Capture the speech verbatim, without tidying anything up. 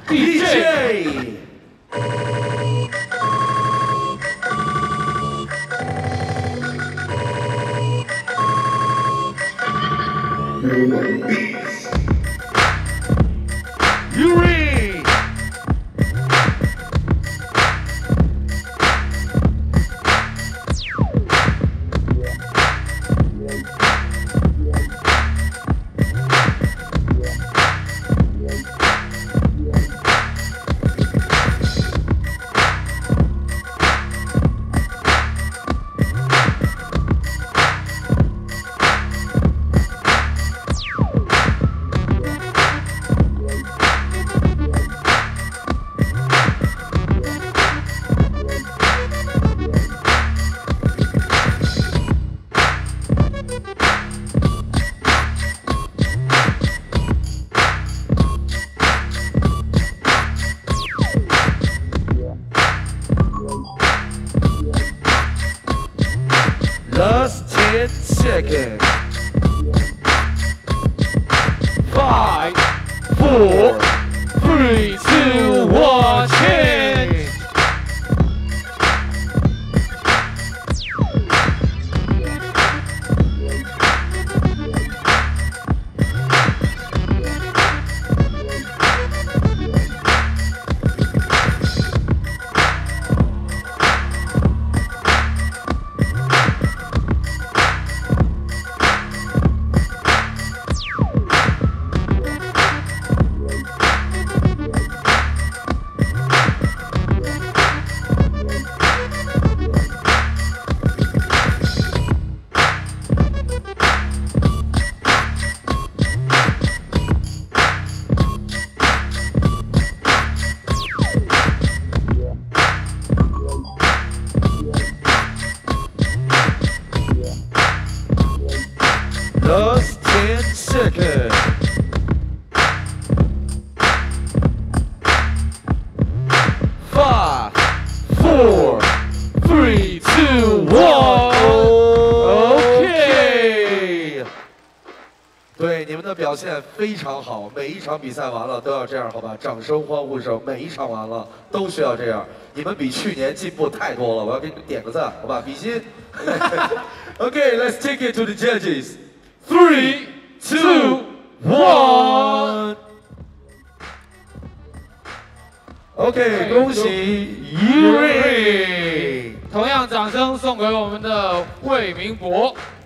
D J。 Yuri! Last ten seconds. Five, four, three, two, one, change. Last ten seconds. Five, four, three, two, one. OK。对，你们的表现非常好，每一场比赛完了都要这样，好吧？掌声欢呼声，每一场完了都需要这样。你们比去年进步太多了，我要给你们点个赞，好吧？比心。OK, let's take it to the judges. Three, two, one. OK， 恭喜 Yuri。 同样掌声送给我们的魏明博。